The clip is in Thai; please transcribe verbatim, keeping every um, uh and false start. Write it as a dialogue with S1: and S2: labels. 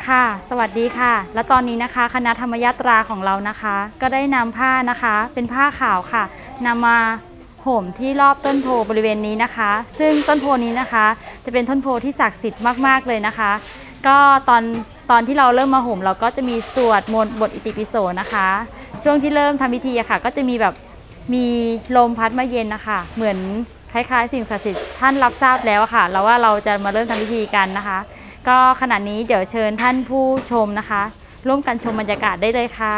S1: ค่ะสวัสดีค่ะและตอนนี้นะคะคณะธรรมยาตราของเรานะคะก็ได้นำผ้านะคะเป็นผ้าขาวค่ะนำมาห่มที่รอบต้นโพบริเวณนี้นะคะซึ่งต้นโพนี้นะคะจะเป็นต้นโพที่ศักดิ์สิทธิ์มากๆเลยนะคะก็ตอนตอนที่เราเริ่มมาห่มเราก็จะมีสวดมนต์บทอิติปิโสนะคะช่วงที่เริ่มทำพิธีอะค่ะก็จะมีแบบมีลมพัดมาเย็นนะคะเหมือนคล้ายๆสิ่งศักดิ์สิทธิ์ท่านรับทราบแล้วค่ะแล้วว่าเราจะมาเริ่มทำพิธีกันนะคะก็ขณะนี้เดี๋ยวเชิญท่านผู้ชมนะคะร่วมกันชมบรรยากาศได้เลยค่ะ